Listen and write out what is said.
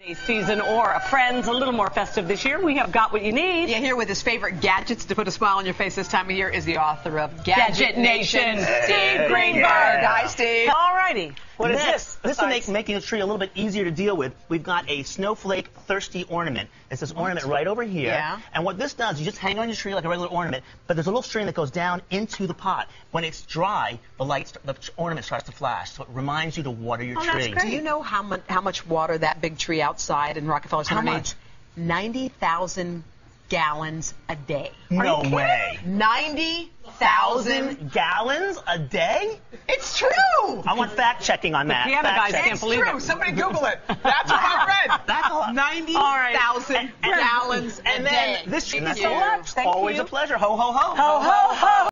Season or a Friends, a little more festive this year. We have got what you need. Yeah, here with his favorite gadgets to put a smile on your face this time of year is the author of Gadget Nation, Steve Greenberg. Hi, Steve. All righty. What is Next, this? This will make making the tree a little bit easier to deal with. We've got a snowflake thirsty ornament. It's this ornament right over here. Yeah. And what this does, you just hang on your tree like a regular ornament, but there's a little string that goes down into the pot. When it's dry, the ornament starts to flash, so it reminds you to water your tree. That's great. Do you know how much water that big tree outside in Rockefeller Center needs? 90,000 gallons a day. No way. 90,000 gallons a day? It's true. I want fact checking on that. piano Fact guys check. can't believe it. Somebody Google it. That's what I read. That's a lot. 90,000 gallons a And day. then this tree. Thank That's you. so much. Thank Always you. a pleasure. Ho, ho, ho. Ho, ho, ho.